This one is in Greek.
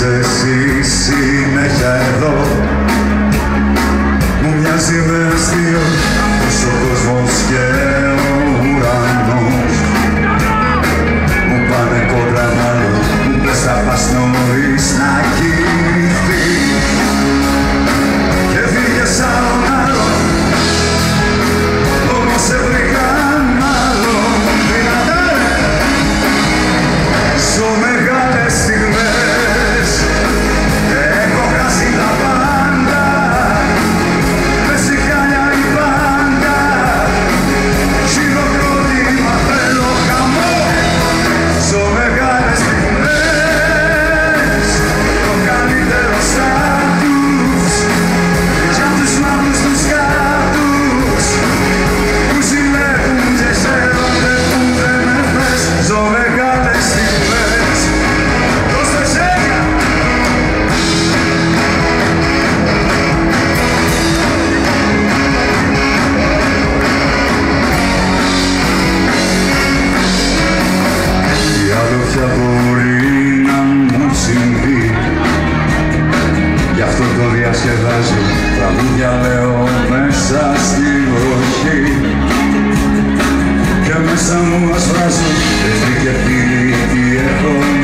εσύ συνέχεια εδώ. Μου μοιάζει με αστείο πως ο κόσμος και ο ουρανός μου πάνε κόντρα μάλλον, μου πες θα πας νωρίς να κοιμηθείς και φύγες σαν τον άλλον, όμως σε βρήκαν μάλλον δυνατά ρε. Ζω μεγάλες στιγμές, έχω χάσει τα πάντα, με σιγάλια η πάντα, χειροκρότημα θέλω χαμό. Ζω μεγάλες στιγμές, το καλύτερο στάτους, για τους μαύρους τους κάτους, που ζηλεύουν και χαίρονται που δεν με θες. Ζω μεγάλες στιγμές, δώστε χέρια. Τι άλλο πια μπορεί να μου συμβεί, γι' αυτό το διασκεδάζω, τραγούδια λέω μέσα στη βροχή και μέσα μου ασφράζω εχθροί και φίλοι τι έχω